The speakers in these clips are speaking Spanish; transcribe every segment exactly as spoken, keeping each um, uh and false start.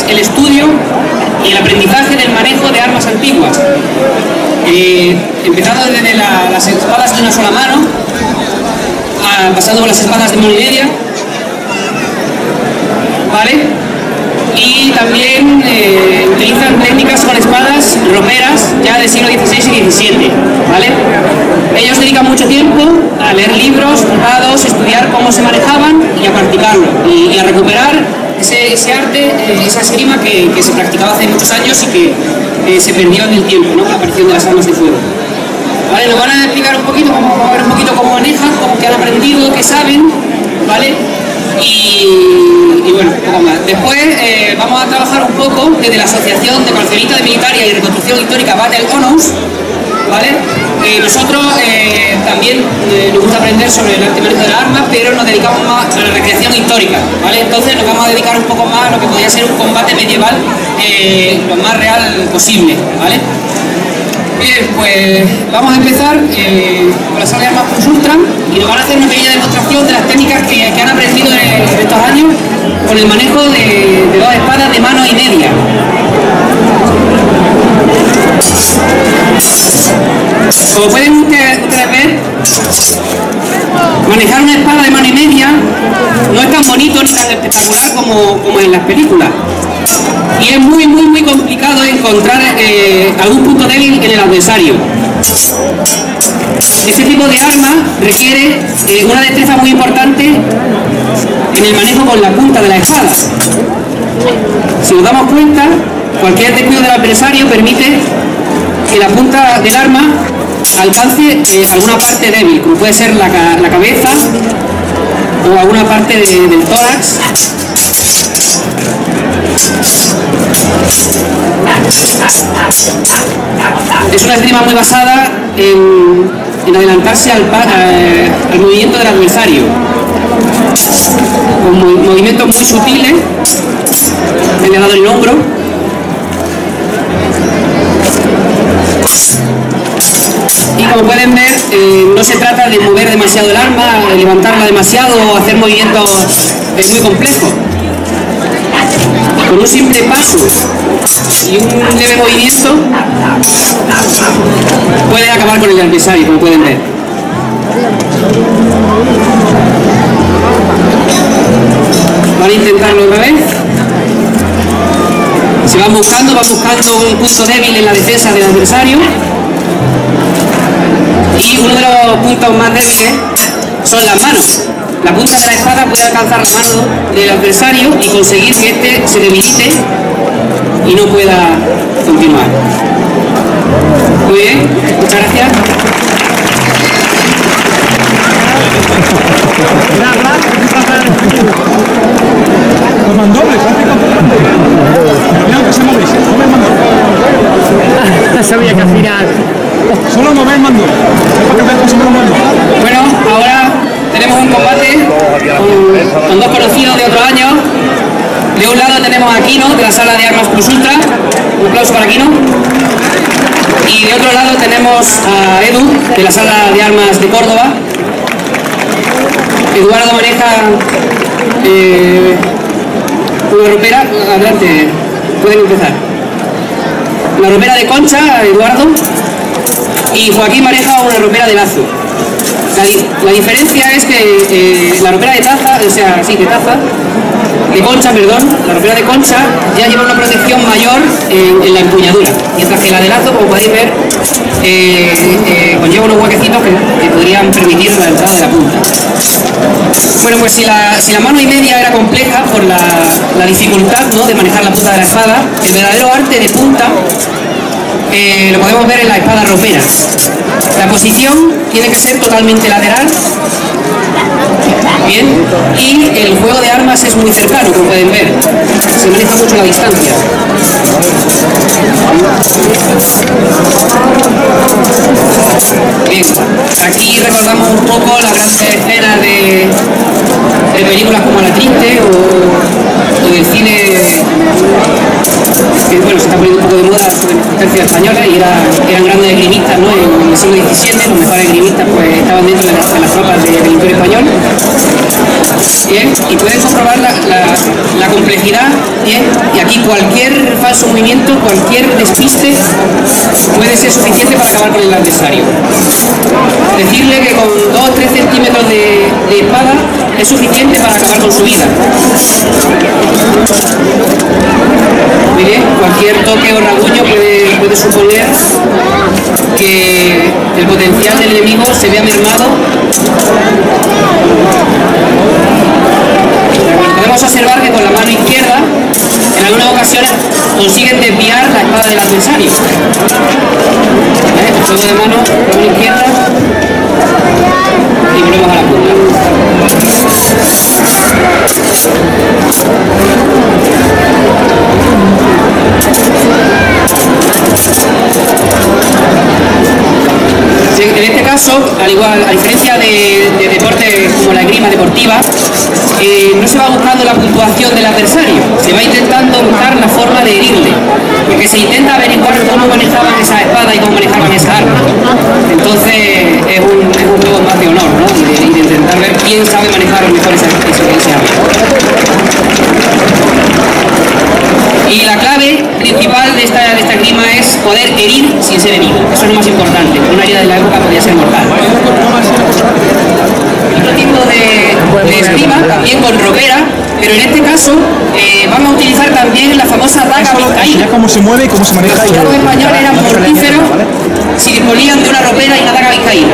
el estudio y el aprendizaje del manejo de armas antiguas, eh, empezando desde la, las espadas de una sola mano, a, pasando por las espadas de mano y media, ¿vale? Y también eh, utilizan técnicas con espadas roperas ya del siglo dieciséis y diecisiete, ¿vale? Ellos dedican mucho tiempo a leer libros, tratados, estudiar cómo se manejaban y a practicarlo y, y a recuperar ese, ese arte, eh, esa esgrima que, que se practicaba hace muchos años y que eh, se perdió en el tiempo, ¿no? Con la aparición de las armas de fuego. ¿Vale? Nos van a explicar un poquito, vamos a ver un poquito cómo manejan, cómo que han aprendido, qué saben, ¿vale? Y, y bueno, poco más. Después eh, vamos a trabajar un poco desde la Asociación de Coleccionistas de Militaria y Reconstrucción Histórica Battle Honors, ¿vale? Eh, nosotros eh, también eh, nos gusta aprender sobre el arte y manejo de las armas, pero nos dedicamos más a la recreación histórica, ¿vale? Entonces nos vamos a dedicar un poco más a lo que podría ser un combate medieval eh, lo más real posible, ¿vale? Bien, pues vamos a empezar eh, con la sala de armas Plus Ultra y nos van a hacer una pequeña demostración de las técnicas que, que han aprendido en, en estos años con el manejo de, de dos espadas de mano y media. Como pueden ustedes, ustedes ver, manejar una espada de mano y media no es tan bonito ni tan espectacular como, como en las películas. Y es muy, muy, muy complicado encontrar eh, algún punto débil en el adversario. Este tipo de arma requiere eh, una destreza muy importante en el manejo con la punta de la espada. Si nos damos cuenta, cualquier descuido del adversario permite que la punta del arma alcance eh, alguna parte débil, como puede ser la, la cabeza o alguna parte de, del tórax. Es una esgrima muy basada en, en adelantarse al, eh, al movimiento del adversario, con mo movimientos muy sutiles. Me le he dado el hombro. Y como pueden ver, eh, no se trata de mover demasiado el arma, de levantarla demasiado o hacer movimientos eh, muy complejos. Con un simple paso y un leve movimiento puede acabar con el adversario, como pueden ver. Van a intentarlo otra vez. Se van buscando, van buscando un punto débil en la defensa del adversario. Y uno de los puntos más débiles son las manos. La punta de la espada puede alcanzar la mano del adversario y conseguir que éste se debilite y no pueda continuar. Muy bien, muchas gracias. Los mandobles, que se movéis, no ves mandobles. Sabía que al final. Solo no ves mandobles. Bueno, ahora tenemos un combate con, con dos conocidos de otros años. De un lado tenemos a Kino, de la sala de armas Plus Ultra. Un aplauso para Kino. Y de otro lado tenemos a Edu, de la sala de armas de Córdoba. Eduardo maneja eh, una ropera. Adelante, pueden empezar. La ropera de concha, Eduardo. Y Joaquín maneja una ropera de lazo. La, di la diferencia es que eh, la ropera de taza, o sea, sí, de taza, de concha, perdón, la ropera de concha ya lleva una protección mayor en, en la empuñadura, mientras que la de lazo, como podéis ver, eh, eh, conlleva unos huequecitos que, que podrían permitir la entrada de la punta. Bueno, pues si la, si la mano y media era compleja por la, la dificultad, ¿no?, de manejar la punta de la espada, el verdadero arte de punta Eh, lo podemos ver en la espada ropera. La posición tiene que ser totalmente lateral. Bien. Y el juego de armas es muy cercano, como pueden ver. Se maneja mucho la distancia. Bien. Aquí recordamos un poco las grandes escenas de, de películas como La Triste o, o del cine, que bueno, se está poniendo un poco de moda sobre la potencia española y era, eran grandes esgrimistas, ¿no? En el siglo diecisiete, los mejores esgrimistas pues estaban dentro de las, de las tropas de, del Imperio Español. Bien, y pueden comprobar la, la, la complejidad, bien, y aquí cualquier falso movimiento, cualquier despiste puede ser suficiente para acabar con el adversario. Decirle que con dos o tres centímetros de, de espada es suficiente para acabar con su vida. Muy bien, cualquier toque o rasguño puede, puede suponer que el potencial del enemigo se vea mermado. Podemos observar que con la mano izquierda, en algunas ocasiones, consiguen desviar la espada del adversario. ¿Eh? Juego de mano, con la izquierda, y volvemos a la punta. En este caso, al igual, a diferencia de, de deportes como la esgrima deportiva, eh, no se va buscando la puntuación del adversario, se va intentando buscar la forma de herirle, porque se intenta averiguar cómo manejaban esa espada y cómo manejaban esa arma. Entonces es un, es un juego más de honor, ¿no? Y de, y de intentar ver quién sabe manejar mejor esa, esa, esa arma. Y la clave principal de esta, de esta esgrima es poder herir sin ser herido. Eso es lo más importante. Una herida de la época podía ser mortal. Otro tipo de, de esgrima, también con ropera, pero en este caso eh, vamos a utilizar también la famosa daga vizcaína. ¿Cómo se mueve y cómo se maneja? Los soldados españoles eran mortíferos si disponían de una ropera y una daga vizcaína.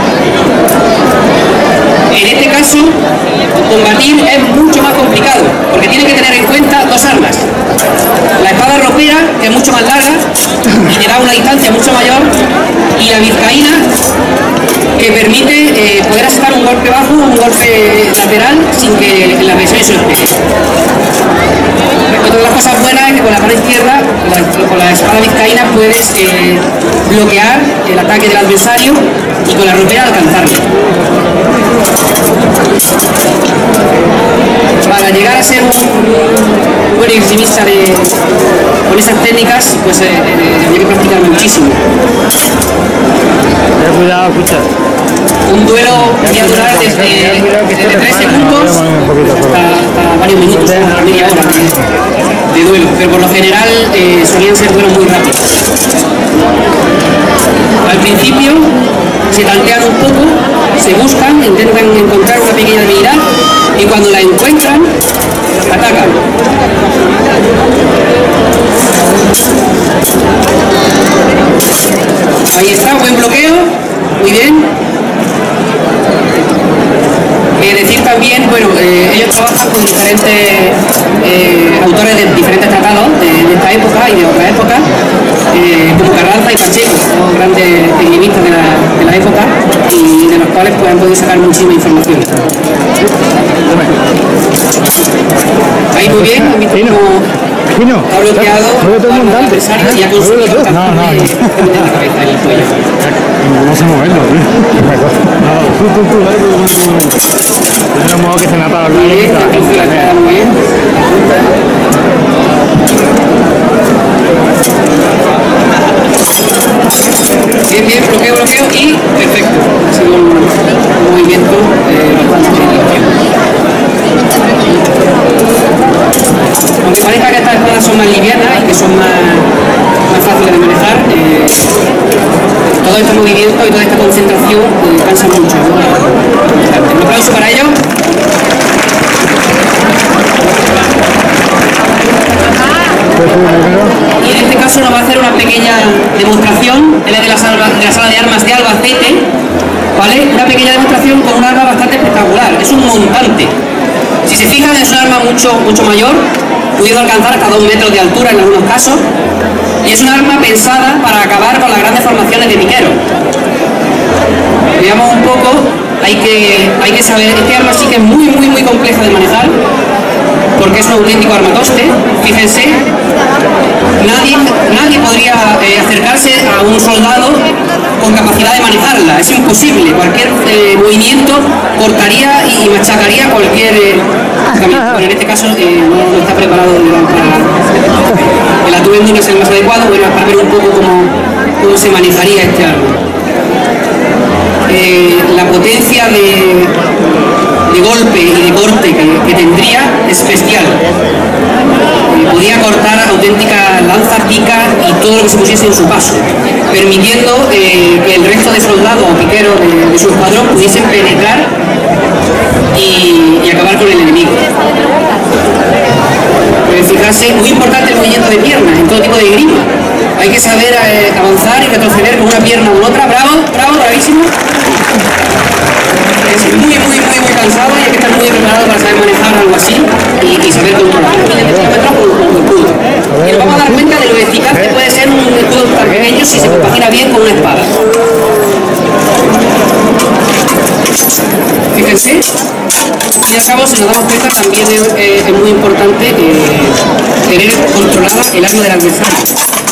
En este caso, combatir es mucho más complicado, porque tiene que tener en cuenta dos armas. La espada ropera, que es mucho más larga y te da una distancia mucho mayor, y la vizcaína, que permite eh, poder asestar un golpe bajo o un golpe lateral sin que el adversario se lo espere. Otra de las cosas buenas es que con la mano izquierda, la, con la espada vizcaína, puedes eh, bloquear el ataque del adversario y con la ropera alcanzarlo. Para llegar a ser un buen esgrimista de, con esas técnicas, pues eh, eh, había que practicar muchísimo. Ten cuidado, escucha. Un duelo podría durar desde, desde tres segundos hasta, hasta varios minutos, hasta media hora de, de duelo, pero por lo general eh, solían ser duelos muy rápidos. Al principio se tantean un poco, se buscan, intentan encontrar una pequeña debilidad y cuando la encuentran, atacan. Ahí está, buen bloqueo, muy bien. Eh, decir también, bueno, eh, ellos trabajan con diferentes eh, autores de diferentes tratados de, de esta época y de otra época, eh, como Carranza y Pacheco, dos grandes esgrimistas de la, de la época y de los cuales pues, han podido sacar muchísima información. Ahí muy bien, han visto cómo ha bloqueado al adversario y ha conseguido capaz No, no, de meter la cabeza en el cuello. No sé moverlo, tío. No, tú, tú, tú, dale, tú, tú, tú. De un modo que se me ha apagado Muy bien, la cruz de la cara, muy bien. Bien, bien, bloqueo, bloqueo y perfecto. Ha sido un, un movimiento eh, bastante limpio. Aunque parezca que estas espadas son más livianas y que son más, más fáciles de manejar, eh, todo este movimiento y toda esta concentración eh, cansa mucho. Un aplauso para ellos. Y en este caso nos va a hacer una pequeña demostración. Él es de la sala de, la sala de armas de Albacete, ¿vale? Una pequeña demostración con un arma bastante espectacular. Es un montante. Si se fijan, es un arma mucho, mucho mayor, pudiendo alcanzar hasta dos metros de altura en algunos casos. Y es un arma pensada para acabar con las grandes formaciones de piqueros. Veamos un poco, hay que, hay que saber, este arma sí que es muy, muy, muy compleja de manejar, porque es un auténtico armatoste. Fíjense, nadie, nadie podría eh, acercarse a un soldado con capacidad de manejarla, es imposible. Cualquier eh, movimiento cortaría y machacaría cualquier eh, camino. Bueno, en este caso eh, no, no está preparado para, el atuendo no es el más adecuado, bueno, para ver un poco cómo, cómo se manejaría este arma. Eh, la potencia de, de golpe y de corte que, que tendría es bestial. Eh, podía cortar auténticas lanzas, picas y todo lo que se pusiese en su paso, permitiendo eh, que el resto de soldados o piqueros de, de su escuadrón pudiesen penetrar y, y acabar con el enemigo. Pues fijarse, muy importante el movimiento de piernas en todo tipo de grima. Hay que saber eh, avanzar y retroceder con una pierna o con otra. Bravo, bravo, bravísimo. Es muy, muy, muy, muy cansado y hay que estar muy preparado para saber manejar algo así y, y saber controlar. Y nos vamos a dar cuenta de lo eficaz que puede ser un escudo tan pequeño si se compagina bien con una espada. Fíjense, al fin y al cabo, si nos damos cuenta, también es, eh, es muy importante eh, tener controlada el arma del adversario.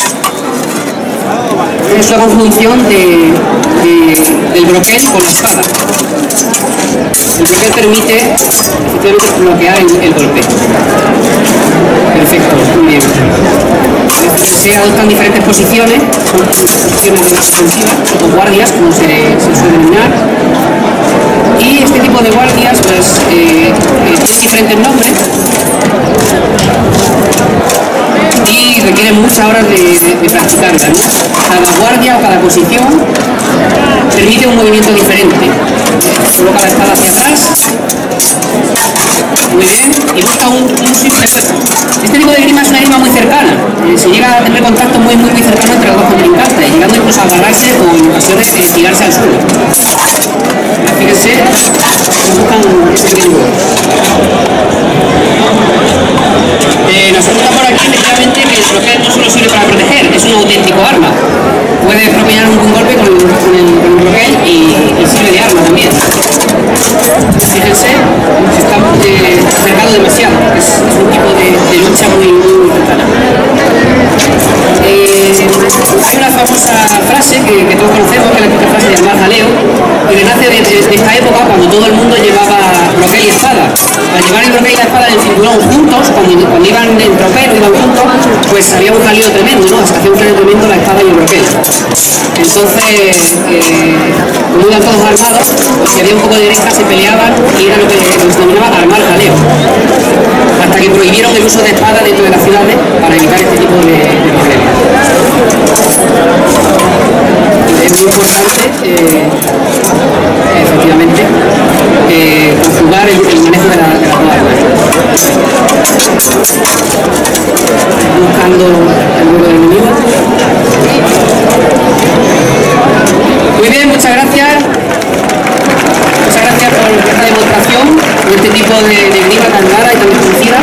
Es la conjunción de, de, del broquel con la espada. El broquel permite efectivamente bloquear el, el golpe. Perfecto, muy bien. Se adoptan diferentes posiciones, son posiciones defensivas o guardias, como se, se suele denominar. Y este tipo de guardias pues eh, eh, tienen diferentes nombres y requieren muchas horas de, de, de practicarlas, ¿no? Cada guardia o cada posición permite un movimiento diferente. Coloca la espada hacia atrás, muy bien, y busca un, un simple cuerpo. Este tipo de grima es una grima muy cercana, eh, se llega a tener contacto muy muy muy cercano entre los dos contrincantes, llegando incluso a agarrarse o en ocasiones eh, tirarse al suelo. Fíjense, buscan ese pequeño. Eh, nos gusta por aquí efectivamente que el broquel no solo sirve para proteger, es un auténtico arma. Puede propiciar un buen golpe con el, con el, con el broquel y, y sirve de arma también. Fíjense, se está eh, acercando demasiado, es, es un tipo de, de lucha muy, muy, muy cercana. Eh, hay una famosa frase que, que todos conocemos, que es la típica frase de armar jaleo, y que nace de, de, de esta época cuando todo el mundo llevaba broquel y espada. Al llevar el broquel y la espada en el cinturón juntos, cuando, cuando iban en tropel, iban juntos, pues había un jaleo tremendo, ¿no? Hasta hacía un jaleo tremendo la espada y el broquel. Entonces, eh, como iban todos armados, pues si había un poco de derecha se peleaban y era lo que, lo que se denominaba armar jaleo. Hasta que prohibieron el uso de espada dentro de las ciudades para evitar este tipo de, de problemas. Es muy importante, eh, efectivamente, eh, conjugar el, el manejo de, la, de las dos armas. Buscando el vuelo del enemigo. Muy bien, muchas gracias. Muchas gracias por esta demostración, por este tipo de, de grima tan rara y tan desconocida.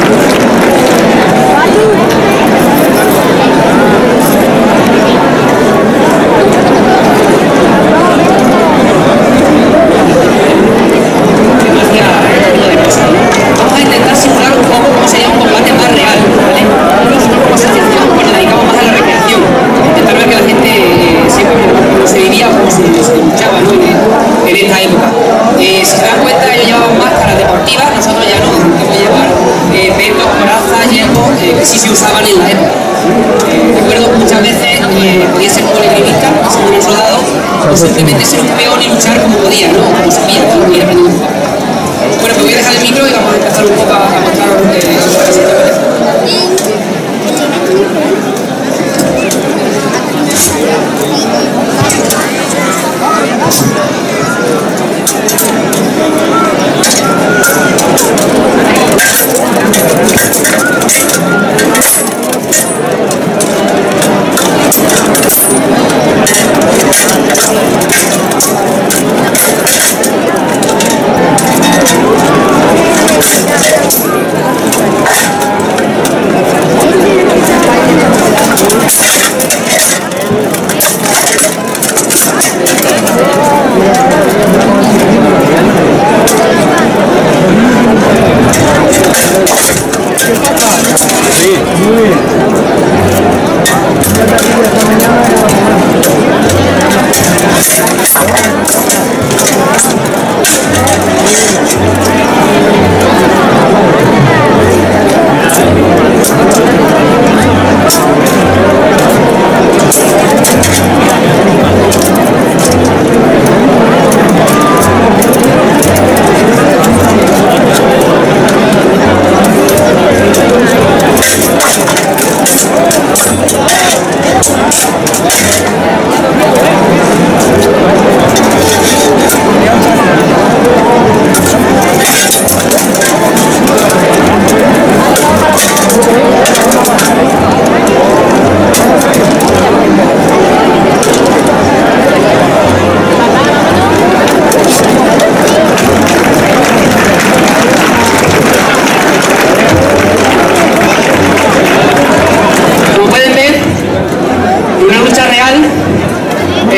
Vamos a intentar simular un poco cómo sería un combate más real, ¿vale? Nosotros como asociación pues, nos dedicamos más a la recreación, intentar ver que la gente eh, sepa cómo se vivía, cómo se, se luchaba, ¿no? en, en esta época. Eh, si se dan cuenta, ellos llevaban máscaras deportivas, nosotros ya no, intentamos llevar eh, petos, corazas, yelmos, eh, que sí se usaban en la época. Eh, recuerdo muchas veces eh, podía ser un poligrimista, ser un soldado, o simplemente ser un peón y luchar como podía, ¿no? Como sabía, como ir aprendiendo un poco. Bueno, pues voy a dejar el micro y vamos a empezar un poco a, a mostrar lo que se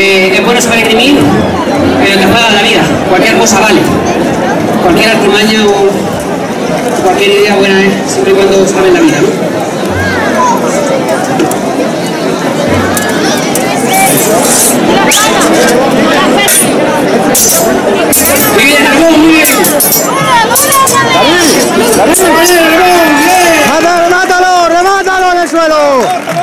eh, es bueno saber esgrimir, pero te juega la vida. Cualquier cosa vale. Cualquier artimaña o cualquier idea buena es, siempre y cuando sabes la vida, ¿no? Muy bien, Ramón, muy bien. ¡Mátalo, remátalo, remátalo en el suelo!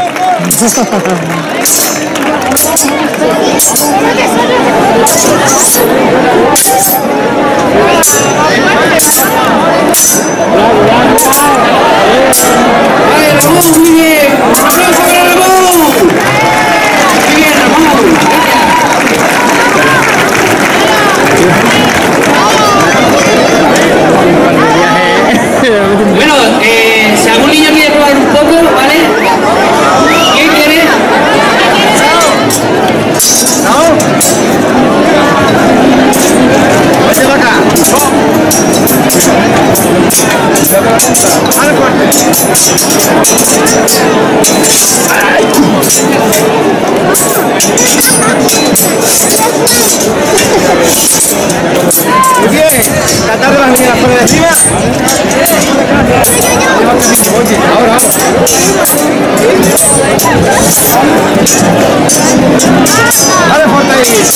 Vale, Ramón, muy bien. Un aplauso para Ramón. Muy bien, Ramón. Bueno, eh, si algún niño quiere probar un poco, ¿vale? ¿Quién quiere? ¿No? Vete para acá. Al corte. Muy bien, tratar de las niñas por encima. Ahora vamos. Dale fuerte ahí.